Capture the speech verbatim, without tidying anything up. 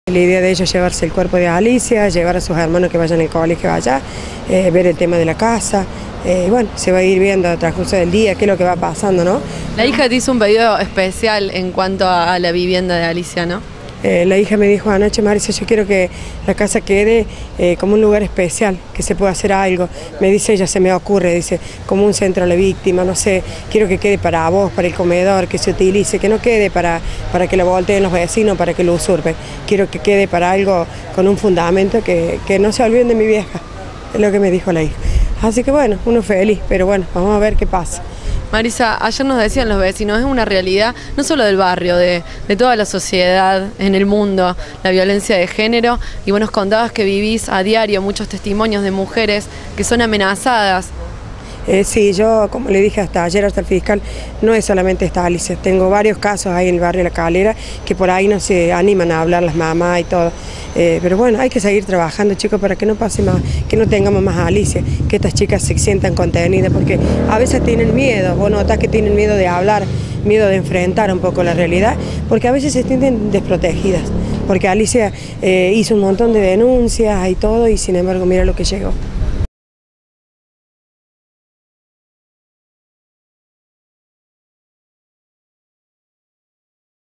La idea de ellos es llevarse el cuerpo de Alicia, llevar a sus hermanos que vayan al colegio allá, eh, ver el tema de la casa. Eh, bueno, se va a ir viendo a transcurso del día qué es lo que va pasando, ¿no? La hija te hizo un pedido especial en cuanto a la vivienda de Alicia, ¿no? Eh, la hija me dijo anoche, Marisa, yo quiero que la casa quede eh, como un lugar especial, que se pueda hacer algo. Me dice ella, se me ocurre, dice, como un centro a la víctima, no sé, quiero que quede para vos, para el comedor, que se utilice, que no quede para, para que lo volteen los vecinos, para que lo usurpen. Quiero que quede para algo con un fundamento, que, que no se olviden de mi vieja, es lo que me dijo la hija. Así que bueno, uno feliz, pero bueno, vamos a ver qué pasa. Marisa, ayer nos decían los vecinos, es una realidad no solo del barrio, de, de toda la sociedad en el mundo, la violencia de género, y vos nos contabas que vivís a diario muchos testimonios de mujeres que son amenazadas. Eh, sí, yo, como le dije hasta ayer, hasta el fiscal, no es solamente esta Alicia, tengo varios casos ahí en el barrio La Calera que por ahí no se animan a hablar las mamás y todo. Eh, pero bueno, hay que seguir trabajando, chicos, para que no pase más, que no tengamos más Alicia, que estas chicas se sientan contenidas, porque a veces tienen miedo, vos notás que tienen miedo de hablar, miedo de enfrentar un poco la realidad, porque a veces se sienten desprotegidas, porque Alicia eh, hizo un montón de denuncias y todo, y sin embargo mira lo que llegó.